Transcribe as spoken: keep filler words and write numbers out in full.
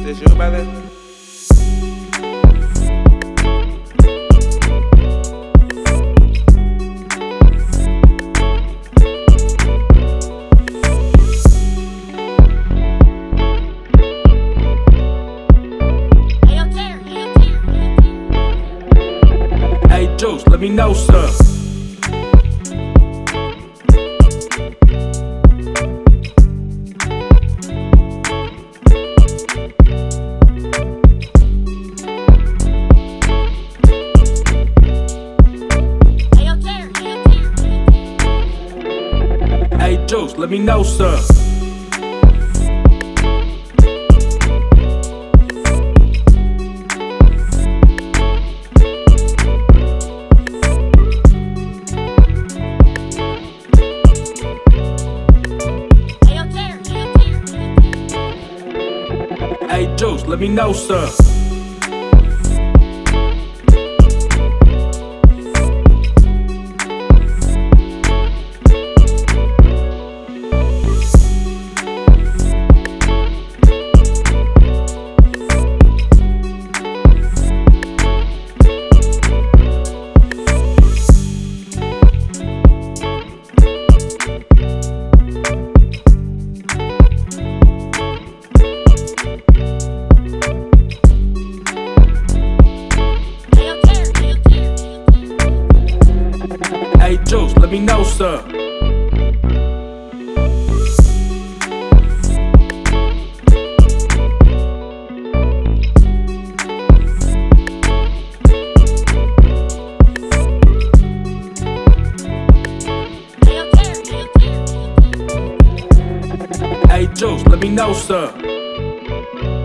This you, brother? Hey, Juice, let me know, sir. Hey, Juice, let me know, sir. Hey, Juice, let me know, sir. Hey, Juice, let me know, sir. Hey, Juice, let me know, sir.